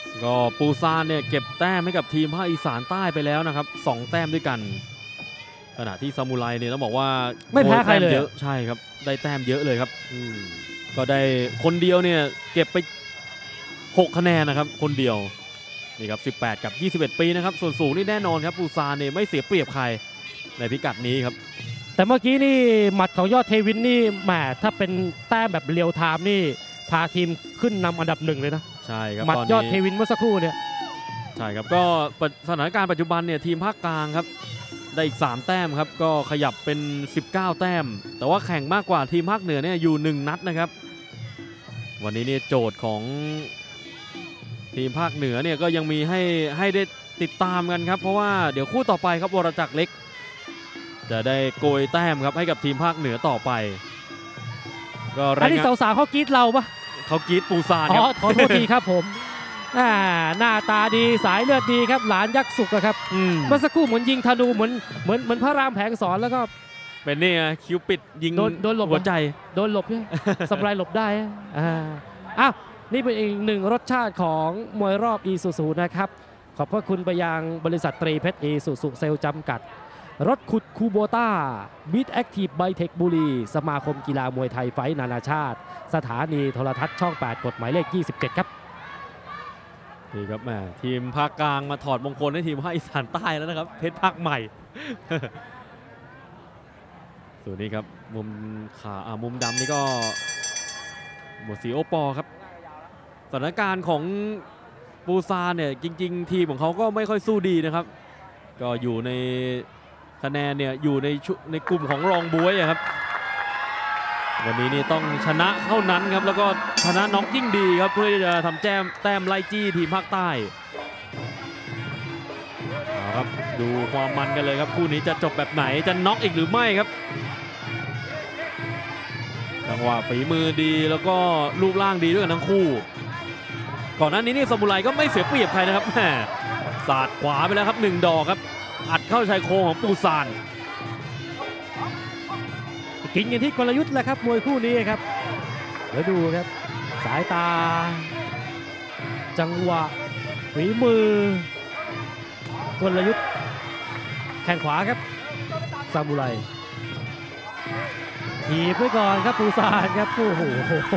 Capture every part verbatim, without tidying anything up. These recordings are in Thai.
ก็ปูซานเนี่ยเก็บแต้มให้กับทีมภาคอีสานใต้ไปแล้วนะครับสองแต้มด้วยกันขณะที่ซามูไรเนี่ยต้องบอกว่าไม่แพ้ใครเลยเยอะใช่ครับได้แต้มเยอะเลยครับก็ได้คนเดียวเนี่ยเก็บไปหกคะแนนนะครับคนเดียวนี่ครับสิบแปดกับยี่สิบเอ็ดปีนะครับส่วนสูงนี่แน่นอนครับปูซานเนี่ยไม่เสียเปรียบใครในพิกัดนี้ครับแต่เมื่อกี้นี่หมัดของยอดเทวินนี่แหมถ้าเป็นแต้มแบบเรียวไทม์นี่พาทีมขึ้นนำอันดับหนึ่งเลยนะใช่ครับหมัดยอดเทวินเมื่อสักครู่เนี่ยใช่ครับก็สถานการณ์ปัจจุบันเนี่ยทีมภาคกลางครับได้อีกสามแต้มครับก็ขยับเป็นสิบเก้าแต้มแต่ว่าแข่งมากกว่าทีมภาคเหนือเนี่ยอยู่หนึ่งนัดนะครับวันนี้เนี่ยโจทย์ของทีมภาคเหนือเนี่ยก็ยังมีให้ให้ได้ติดตามกันครับเพราะว่าเดี๋ยวคู่ต่อไปครับวรจักรเล็กจะได้โกยแต้มครับให้กับทีมภาคเหนือต่อไปก็อันนี้สาวๆเขากรี๊ดเราปะเขากรี๊ดปูซานครับขอโทษทีครับผมหน้าตาดีสายเลือดดีครับหลานยักษ์สุกครับเมื่อสักครู่เหมือนยิงธนูเหมือนเหมือนเหมือนพระรามแผงสอนแล้วก็เป็นนี่คิวปิดยิงโดนหลบหัวใจโดนหลบเนี่ยสบายหลบได้อ่าอ้าวนี่เป็นอีกหนึ่งรสชาติของมวยรอบอีซูซูนะครับขอบพระคุณไปยังบริษัทตรีเพชรอีซูซูเซลจำกัดรถขุดคูโบต้าบิทแอคทีฟไบเทคบุรีสมาคมกีฬามวยไทยไฟนานาชาติสถานีโทรทัศน์ช่องแปดกฎหมายเลขยี่สิบเจ็ดครับนี่ครับแม่ทีมภาคกลางมาถอดมงคลให้ทีมภาคอีสานใต้แล้วนะครับเพชรภาคใหม่ส่วนนี้ครับมุมขาอ่ามุมดำนี่ก็หมวดสีโอปอครับสถานการณ์ของปูซานเนี่ยจริงๆทีมของเขาก็ไม่ค่อยสู้ดีนะครับก็อยู่ในคะแนนเนี่ยอยู่ในชุในกลุ่มของรองบ๊วยครับวันนี้นี่ต้องชนะเท่านั้นครับแล้วก็ชนะน็อกยิ่งดีครับเพื่อจะทำแต้มแต้มไล่จี้ทีมภาคใต้เอาครับดูความมันกันเลยครับคู่นี้จะจบแบบไหนจะน็อกอีกหรือไม่ครับจังหวะฝีมือดีแล้วก็รูปร่างดีด้วยกันทั้งคู่ก่อนหน้านี้นี่ซามูไรก็ไม่เสียเปรียบใครนะครับแหมสาดขวาไปแล้วครับหนึ่งดอกครับอัดเข้าชายโครงของปูซานกินกันที่กลยุทธ์แหละครับมวยคู่นี้ครับเดี๋ยวดูครับสายตาจังหวะฝีมือกลยุทธ์แข้งขวาครับซามูไรถีบไว้ก่อนครับปูซานครับโอ้โห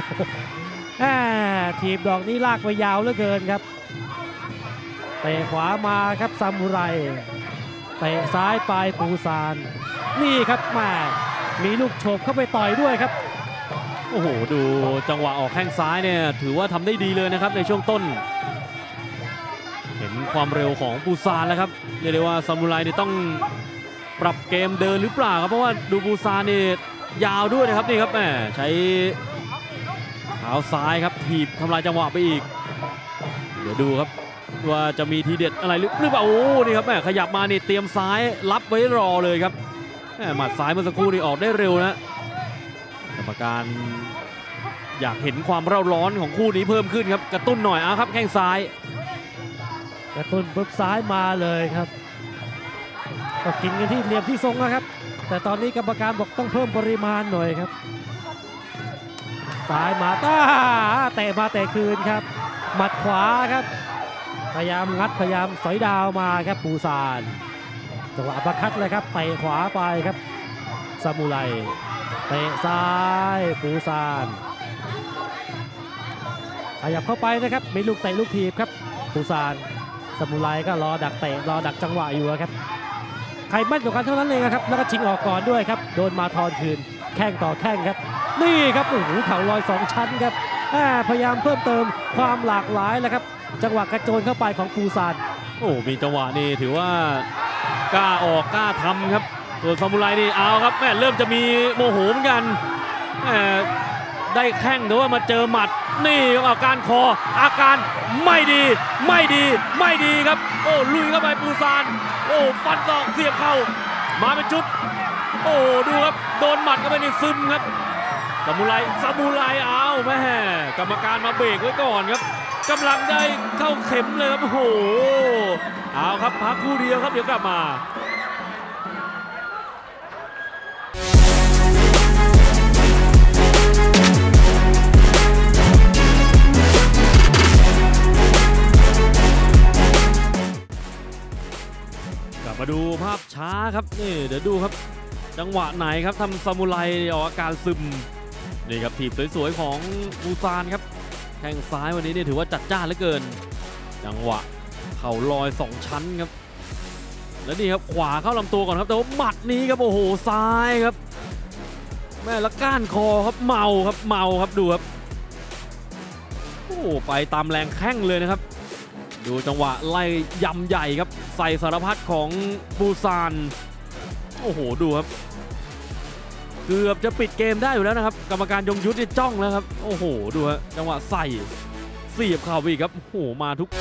ถีบดอกนี้ลากไปยาวเหลือเกินครับเตะขวามาครับซามูไรเตะซ้ายปลายปูซานนี่ครับมามีลูกโฉบเข้าไปต่อยด้วยครับโอ้โหดูจังหวะออกแข้งซ้ายเนี่ยถือว่าทำได้ดีเลยนะครับในช่วงต้นเห็นความเร็วของปูซานแล้วครับเรียกได้ว่าซามูไรนี่ต้องปรับเกมเดินหรือเปล่าครับเพราะว่าดูปูซานนี่ยาวด้วยนะครับนี่ครับแหมใช้เท้าซ้ายครับถีบทำลายจังหวะไปอีกเดี๋ยวดูครับว่าจะมีทีเด็ดอะไรหรือเปล่าโอ้นี่ครับแหมขยับมานี่เตรียมซ้ายรับไว้รอเลยครับหมัดซ้ายเมื่อสักครู่นี่ออกได้เร็วนะกรรมการอยากเห็นความเร่าร้อนของคู่นี้เพิ่มขึ้นครับกระตุ้นหน่อยเอาครับแข้งซ้ายกระตุ้นปุ๊บซ้ายมาเลยครับก็กินกันที่เหลี่ยมที่ทรงนะครับแต่ตอนนี้กรรมการบอกต้องเพิ่มปริมาณหน่อยครับซ้ายมาต้าเตะมาเตะคืนครับหมัดขวาครับพยายามงัดพยายามสอยดาวมาครับปูซานจังหวะประคัดเลยครับเตะขวาไปครับซามูไรเตะซ้ายปูซานขยับเข้าไปนะครับมีลูกเตะลูกถีบครับปูซานซามูไรก็รอดักเตะรอดักจังหวะอยู่ครับใครแม่นกว่ากันเท่านั้นเองครับแล้วก็ชิงออกก่อนด้วยครับโดนมาทอนคืนแข้งต่อแข้งครับนี่ครับโอ้โหเข่าลอยสองชั้นครับพยายามเพิ่มเติมความหลากหลายแล้วครับจังหวะกระโจนเข้าไปของปูซานโอ้มีจังหวะนี่ถือว่ากล้าออกกล้าทำครับส่วนซามูไรนี่เอาครับแม่เริ่มจะมีโมโหเหมือนกันได้แข้งแต่ว่ามาเจอหมัดนี่ครับอาการคออาการไม่ดีไม่ดีไม่ดีครับโอ้ลุยเข้าไปปูซานโอ้ฟันศอกเสียบเข่ามาเป็นชุดโอ้ดูครับโดนหมัดเข้าไปนี่ซึมครับซามูไรซามูไรเอาแม่กรรมการมาเบรกไว้ก่อนครับกำลังได้เข้าเข็มเลยครับโอ้โหเอาครับพักคู่เดียวครับเดี๋ยวกลับมาดูภาพช้าครับนี่เดี๋ยวดูครับจังหวะไหนครับทำซามูไรออกอาการซึมนี่ครับถีบสวยๆของปูซานครับแข้งซ้ายวันนี้เนี่ยถือว่าจัดจ้านเหลือเกินจังหวะเข่าลอยสองชั้นครับแล้วนี่ครับขวาเข้าลำตัวก่อนครับแต่ว่าหมัดนี้ครับโอ้โหซ้ายครับแม่ละก้านคอครับเมาครับเมาครับดูครับโอ้ไปตามแรงแข้งเลยนะครับดูจังหวะไล่ยำใหญ่ครับใส่สารพัดของปูซานโอ้โหดูครับเกือบจะปิดเกมได้อยู่แล้วนะครับกรรมการยงยุทธเนี่ยจ้องแล้วครับโอ้โหดูฮะจังหวะใส่เสียบเข่าอีกครับโอ้โหมาทุก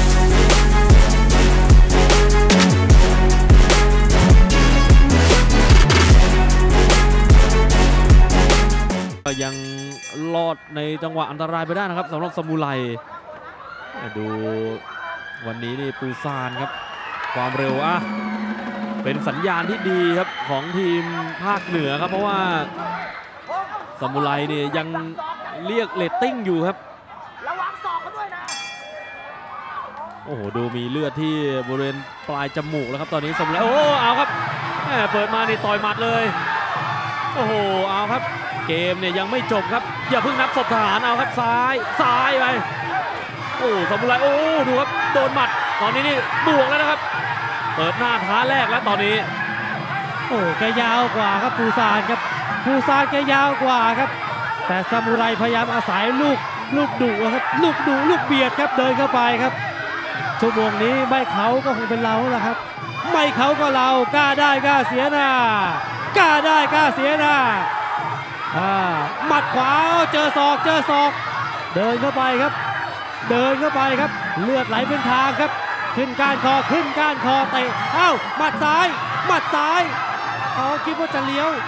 ยังรอดในจังหวะอันตรายไปได้นะครับสำหรับซามูไรดูวันนี้นี่ปูซานครับความเร็วอ่ะเป็นสัญญาณที่ดีครับของทีมภาคเหนือครับเพราะว่าซามูไรเนี่ยยังเรียกเรตติ้งอยู่ครับระวังศอกเขาด้วยนะโอ้โหดูมีเลือดที่บริเวณปลายจมูกแล้วครับตอนนี้ซามูไรโอ้เอาครับเปิดมานี่ต่อยหมัดเลยโอ้โหเอาครับเกมเนี่ยยังไม่จบครับอย่าเพิ่งนับศพทหารเอาครับซ้ายซ้ายไปโอ้ซามูไรโอ้ดูครับโดนหมัดตอนนี้นี่บวกแล้วนะครับเปิดหน้าท้าแรกแล้วตอนนี้โอ้แกยาวกว่าครับปูซานครับปูซานแกยาวกว่าครับแต่ซามูไรพยายามอาศัยลูกลูกดุครับลูกดุลูกเบียดครับเดินเข้าไปครับชั่วโมงนี้ไม่เขาก็คงเป็นเราแหละครับไม่เขาก็เรากล้าได้กล้าเสียหน้ากล้าได้กล้าเสียหน้าอ่าหมัดขวาเจอศอกเจอศอกเดินเข้าไปครับเดินเข้าไปครับเลือดไหลเป็นทางครับขึ้นก้านคอขึ้นก้านคอเตะเอ้าหมัดซ้ายหมัดซ้ายอ๋อคิดว่าจะเลี้ยว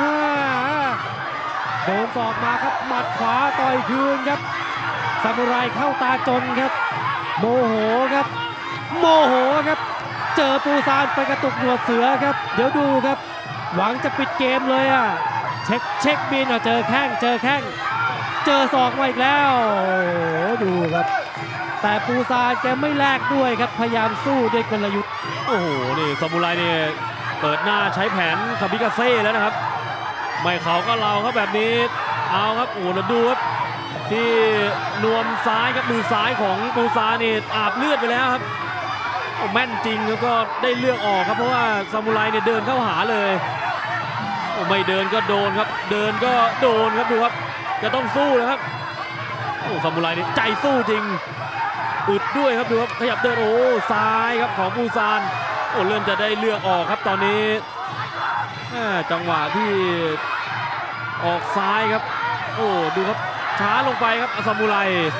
โดนศอกมาครับหมัดขวาต่อยคืนครับซามูไรเข้าตาจนครับโมโหครับโมโหครับเจอปูซานไปกระตุกหนวดเสือครับเดี๋ยวดูครับหวังจะปิดเกมเลยอ่ะเช็คเช็คบินอ่ะเจอแข้งเจอแข้งเจอศอกมาอีกแล้วโอ้ดูครับแต่ปูซานแกไม่แลกด้วยครับพยายามสู้ด้วยกลยุทธ์โอ้โหนี่ซามูไรเนี่ยเปิดหน้าใช้แผนคาบิกาเซ่แล้วนะครับไม่เขาก็เราครับแบบนี้เอาครับโอ้โหดูครับที่นวมซ้ายครับมือซ้ายของปูซานนี่อาบเลือดไปแล้วครับโอ้แม่นจริงแล้วก็ได้เลือกออกครับเพราะว่าซามูไรเนี่ยเดินเข้าหาเลยโอ้ไม่เดินก็โดนครับเดินก็โดนครับดูครับจะต้องสู้นะครับโอ้ซามูไรนี่ใจสู้จริงอึดด้วยครับดูครับขยับเดินโอ้ซ้ายครับของปูซานโอ้เริ่มจะได้เลือกออกครับตอนนี้จังหวะที่ออกซ้ายครับโอ้ดูครับช้าลงไปครับซามูไร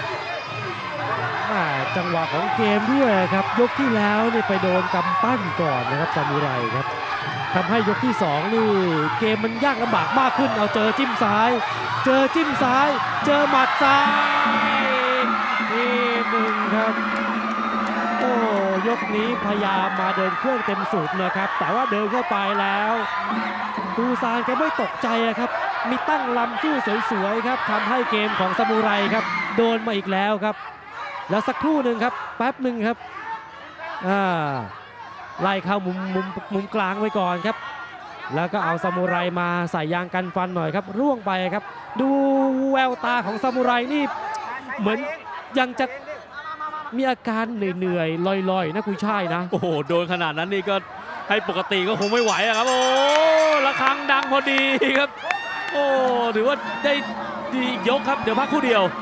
จังหวะของเกมด้วยครับยกที่แล้วนี่ไปโดนกำปั้นก่อนนะครับซามูไรครับทำให้ยกที่สองนี่เกมมันยากลำบากมากขึ้นเอาเจอจิ้มซ้ายเจอจิ้มซ้ายเจอหมัดซ้ายทีหนึ่งครับโอ้ยกนี้พยายามมาเดินเครื่องเต็มสูบนะครับแต่ว่าเดินเข้าไปแล้วปูซานแกไม่ตกใจครับมีตั้งลำสู้สวยๆครับทำให้เกมของซามูไรครับโดนมาอีกแล้วครับแล้วสักครู่หนึ่งครับแป๊บหนึ่งครับอ่าไล่เข้ามุมมุมมุมกลางไว้ก่อนครับแล้วก็เอาซามูไรมาใส่ยางกันฟันหน่อยครับร่วงไปครับดูแววตาของซามูไรนี่เหมือนยังจะมีอาการเหนื่อยๆลอยๆนะคุณชายนะโอ้โหโดนขนาดนั้นนี่ก็ให้ปกติก็คงไม่ไหวครับโอ้ระฆังดังพอดีครับโอ้ถือว่าได้ดียกครับเดี๋ยวพักคู่เดียว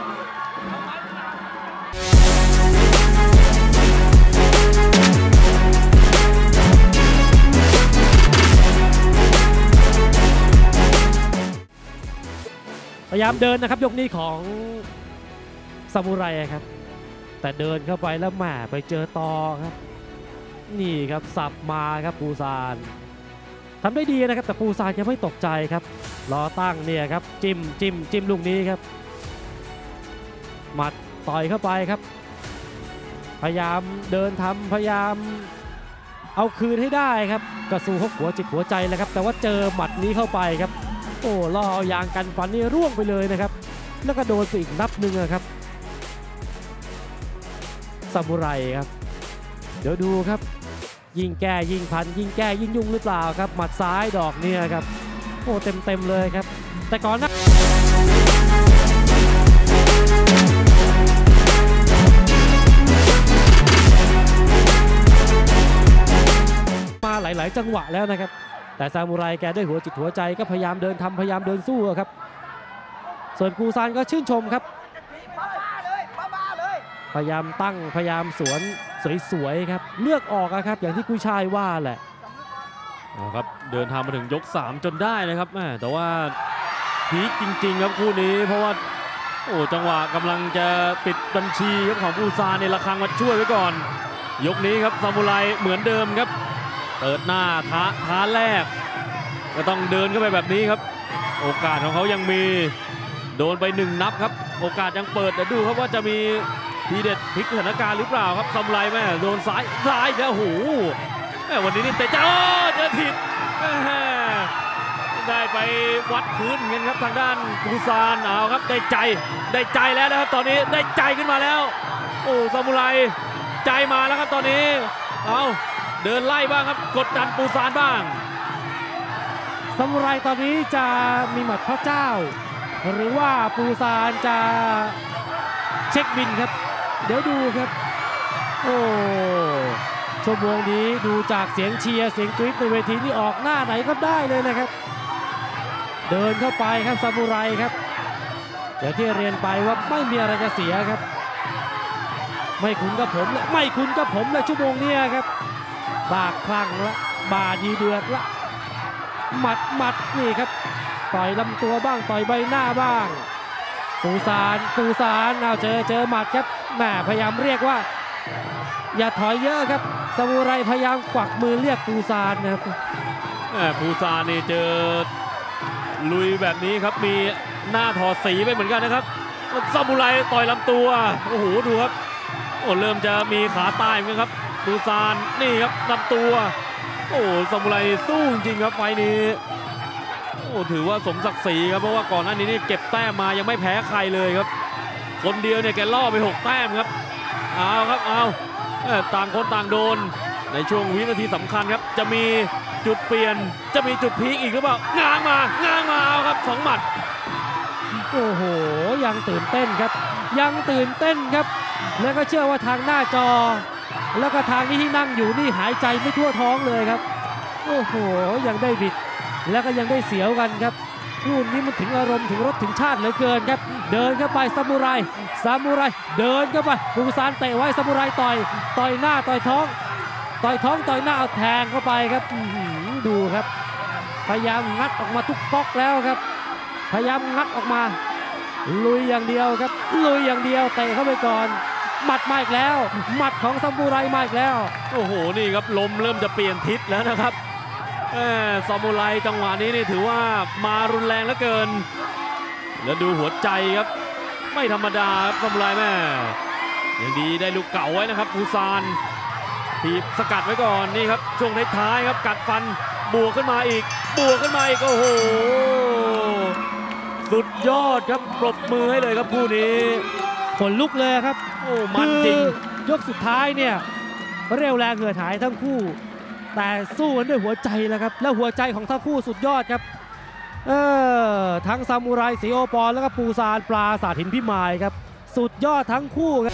พยายามเดินนะครับยกนี้ของซามูไรครับแต่เดินเข้าไปแล้วแหมไปเจอตอครับนี่ครับสับมาครับปูซานทำได้ดีนะครับแต่ปูซานยังไม่ตกใจครับรอตั้งเนี่ยครับจิ้มจิ้มจิ้มลูกนี้ครับหมัดต่อยเข้าไปครับพยายามเดินทำพยายามเอาคืนให้ได้ครับกระสู้หัวจิตหัวใจแล้วครับแต่ว่าเจอหมัดนี้เข้าไปครับโอ้ล่อยางกันฟันนี่ร่วงไปเลยนะครับแล้วก็โดนไปอีกนับหนึ่งครับซามูไรครับเดี๋ยวดูครับยิ่งแก้ยิ่งพันยิ่งแก้ยิ่งยุ่งหรือเปล่าครับหมัดซ้ายดอกเนี่ยครับโอ้เต็มเต็มเลยครับแต่ก่อนหน้ามาหลายๆจังหวะแล้วนะครับแต่ซามูไรแกด้วยหัวจิตหัวใจก็พยายามเดินทำพยายามเดินสู้ครับส่วนปูซานก็ชื่นชมครับพยายามตั้งพยายามสวนสวยๆครับเลือกออกครับอย่างที่กุยชายว่าแหละครับเดินทางมาถึงยกสามจนได้นะครับแม่แต่ว่าพีคจริงๆครับคู่นี้เพราะว่าโอ้จังหวะกำลังจะปิดบัญชีครับของปูซานในระฆังมาช่วยไว้ก่อนยกนี้ครับซามูไรเหมือนเดิมครับเปิดหน้าท้าท้าแรกก็ต้องเดินเข้าไปแบบนี้ครับโอกาสของเขายังมีโดนไปหนึ่งนับครับโอกาสยังเปิดเดี๋ยวดูครับว่าจะมีทีเด็ดพลิกสถานการณ์หรือเปล่าครับซามูไรแม่โดนซ้ายซ้ายแล้วโอ้โหวันนี้นี่เตะจ้าเจอผิดได้ไปวัดพื้นเงี้ยครับทางด้านปูซานเอาครับได้ใจได้ใจแล้วนะครับตอนนี้ได้ใจขึ้นมาแล้วโอ้ซามูไรใจมาแล้วครับตอนนี้เอาเดินไล่บ้างครับกดดันปูซานบ้างซามูไรตอนนี้จะมีหมัดพระเจ้าหรือว่าปูซานจะเช็คบินครับเดี๋ยวดูครับโอ้ชั่วโมงนี้ดูจากเสียงเชียร์เสียงกรี๊ดในเวทีนี่ออกหน้าไหนก็ได้เลยนะครับเดินเข้าไปครับซามูไรครับอย่างที่เรียนไปว่าไม่มีอะไรจะเสียครับไม่คุณกับผมและไม่คุณกับผมและชั่วโมงนี้ครับบาดคลั่งละบาดีเดือดละหมัดหมัดนี่ครับต่อยลำตัวบ้างต่อยใบหน้าบ้างปูซานปูซานเอาเจอเจอหมัดครับแหมพยายามเรียกว่าอย่าถอยเยอะครับซามูไรพยายามกวักมือเรียกปูซานนะครับปูซานนี่เจอลุยแบบนี้ครับมีหน้าถอดสีไปเหมือนกันนะครับซามูไรต่อยลำตัวโอ้โหดูครับโอ้เริ่มจะมีขาตายเหมือนกันครับปูซานนี่ครับลำตัวโอ้ซามูไรสู้จริงครับไฟนี้โอ้ถือว่าสมศักดิ์ศรีครับเพราะว่าก่อนหน้านี้นี่เก็บแต้มมายังไม่แพ้ใครเลยครับคนเดียวเนี่ยแกล่อไปหกแต้มครับเอาครับเอาต่างคนต่างโดนในช่วงวินาทีสำคัญครับจะมีจุดเปลี่ยนจะมีจุดพีคอีกหรือเปล่าง้างมาง้างมาเอาครับสองหมัดโอ้โหยังตื่นเต้นครับยังตื่นเต้นครับแล้วก็เชื่อว่าทางหน้าจอแล้วก็ทางนี้ที่นั่งอยู่นี่หายใจไม่ทั่วท้องเลยครับโอ้โหยังได้บิดแล้วก็ยังได้เสียวกันครับคู่นี้มันถึงอารมณ์ถึงรสถึงชาติเหลือเกินครับเดินเข้าไปซามูไรซามูไรเดินเข้าไปปูซานเตะไว้ซามูไรต่อยต่อยหน้าต่อยท้องต่อยท้องต่อยหน้าเอาแทงเข้าไปครับดูครับพยายามงัดออกมาทุกก๊อกแล้วครับพยายามงัดออกมาลุยอย่างเดียวครับลุยอย่างเดียวเตะเข้าไปก่อนหมัดมาอีกแล้วหมัดของซามูไรมาอีกแล้วโอ้โหนี่ครับลมเริ่มจะเปลี่ยนทิศแล้วนะครับซามูไรจังหวะนี้นี่ถือว่ามารุนแรงเหลือเกินแล้วดูหัวใจครับไม่ธรรมดาครับซามูไรแม่ยังดีได้ลูกเก่าไว้นะครับปูซานทีบสกัดไว้ก่อนนี่ครับช่วงท้ายๆครับกัดฟันบวกขึ้นมาอีกบวกขึ้นมาอีกโอ้โหสุดยอดครับปรบมือให้เลยครับคู่นี้ขนลุกเลยครับโอ้มันจริงยกสุดท้ายเนี่ยเร็วแรงเหงื่อหายทั้งคู่แต่สู้กันด้วยหัวใจแล้วครับแล้วหัวใจของทั้งคู่สุดยอดครับเออทั้งซามูไรสีโอปอแล้วก็ปูซานปลาสาถินพิมายครับสุดยอดทั้งคู่ครับ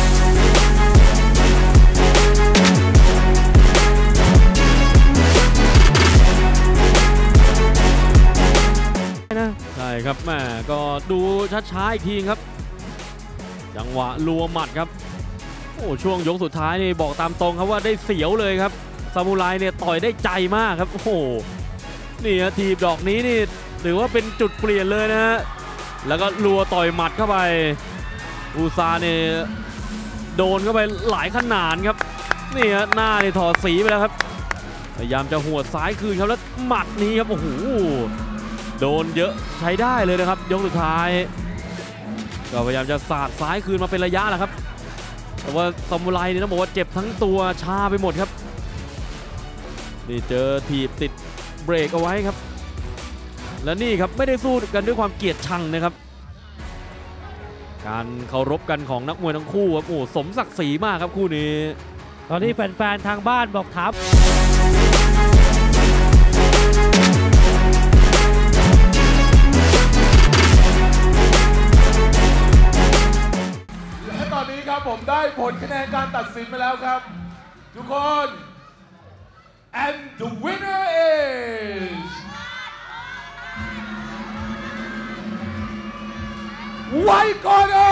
ใช่ครับแม่ก็ดูช้าๆอีกทีครับจังหวะรัวหมัดครับโอ้ช่วงยกสุดท้ายนี่บอกตามตรงครับว่าได้เสียวเลยครับซามูไรเนี่ยต่อยได้ใจมากครับโอ้โหนี่ฮะทีบดอกนี้นี่ถือว่าเป็นจุดเปลี่ยนเลยนะฮะแล้วก็รัวต่อยหมัดเข้าไปปูซานเนี่ยโดนเข้าไปหลายขนาดครับนี่ฮะหน้านี่ถอดสีไปแล้วครับพยายามจะหัวซ้ายคืนครับแล้วหมัดนี้ครับโอ้โหโดนเยอะใช้ได้เลยนะครับยกสุดท้ายก็พยายามจะสาดซ้ายคืนมาเป็นระยะแหละครับแต่ว่าซามูไรเนี่ยต้องบอกว่าเจ็บทั้งตัวชาไปหมดครับนี่เจอถีบติดเบรกเอาไว้ครับและนี่ครับไม่ได้สู้กันด้วยความเกลียดชังนะครับการเคารพกันของนักมวยทั้งคู่ครับโอ้สมศักดิ์ศรีมากครับคู่นี้ตอนนี้แฟนๆทางบ้านบอกถามและตอนนี้ครับผมได้ผลคะแนนการตัดสินมาแล้วครับ ทุกคน and the winner is White Corner